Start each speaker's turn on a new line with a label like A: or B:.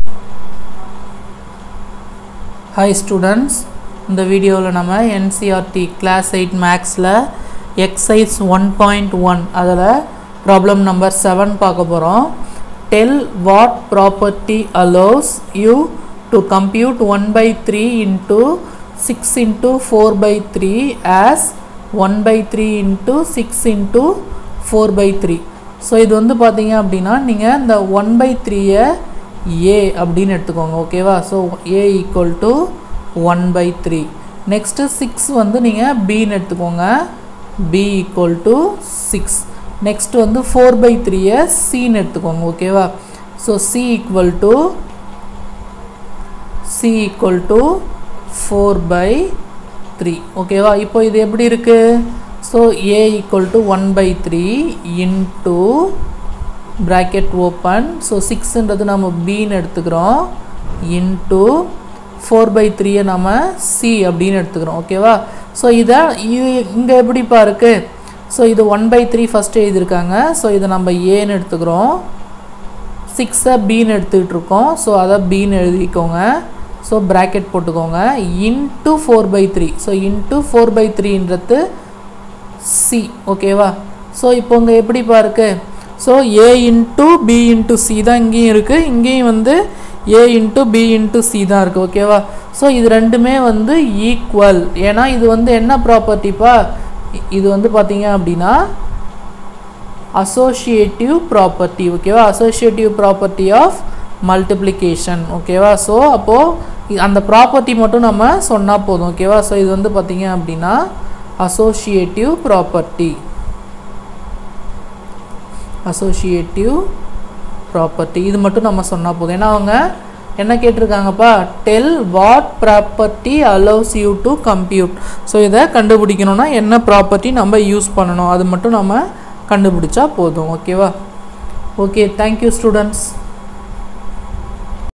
A: Hi students, இந்த வீடியோவில் நம்ம NCERT class 8 mathsல exercise 1.1 அதில் problem number 7 பார்க்க போகிறோம். Tell what property allows you to compute 1 by 3 into 6 into 4 by 3 as 1 by 3 into 6 into 4 by 3. So இது வந்து பார்த்தீங்க அப்படின்னா நீங்கள் இந்த 1 by 3-ஐ a அப்படின்னு எடுத்துக்கோங்க, ஓகேவா? So a equal to 1 by 3. Next 6 வந்து நீங்கள் bன்னு எடுத்துக்கோங்க, b equal to 6. நெக்ஸ்ட்டு வந்து 4 by 3-ஐ cன்னு எடுத்துக்கோங்க, ஓகேவா? So c equal to 4 by 3, ஓகேவா? இப்போ இது எப்படி இருக்குது? So a equal to 1 by 3 into bracket open, so 6ன்றது நம்ம bன்னு எடுத்துக்கிறோம், into 4 by 3-ஐ நம்ம c அப்படின்னு எடுத்துக்கிறோம், ஓகேவா? ஸோ இதை இங்கே எப்படிப்பா இருக்குது? ஸோ இது 1 by 3 ஃபஸ்ட்டு எழுதியிருக்காங்க, ஸோ இதை நம்ம ஏன்னு எடுத்துக்கிறோம், 6-ஐ bன்னு எடுத்துக்கிட்டு இருக்கோம், ஸோ அதை bன்னு எழுதிக்கோங்க, ஸோ bracket போட்டுக்கோங்க, into 4 by 3, so into 4 by 3ன்றது c, ஓகேவா? ஸோ இப்போ இங்கே எப்படிப்பா இருக்குது? So a into b into c தான் இங்கேயும் இருக்குது, இங்கேயும் வந்து a into b into c தான் இருக்குது, ஓகேவா? ஸோ இது ரெண்டுமே வந்து ஈக்குவல். ஏன்னா இது வந்து என்ன ப்ராப்பர்ட்டிப்பா? இது வந்து பார்த்தீங்க அப்படின்னா அசோசியேட்டிவ் ப்ராப்பர்ட்டி, ஓகேவா? அசோசியேட்டிவ் ப்ராப்பர்ட்டி ஆஃப் மல்டிப்ளிகேஷன், ஓகேவா? ஸோ அப்போது அந்த ப்ராப்பர்ட்டி மட்டும் நம்ம சொன்னால் போதும், ஓகேவா? ஸோ இது வந்து பார்த்தீங்க அப்படின்னா அசோசியேட்டிவ் ப்ராப்பர்ட்டி, இது மட்டும் நம்ம சொன்னால் போதும். ஏன்னா அவங்க என்ன கேட்டிருக்காங்கப்பா? Tell what property allows you to compute. So இதை கண்டுபிடிக்கணும்னா என்ன ப்ராப்பர்ட்டி நம்ம யூஸ் பண்ணணும், அது மட்டும் நம்ம கண்டுபிடிச்சா போதும், ஓகேவா? Okay, thank you students.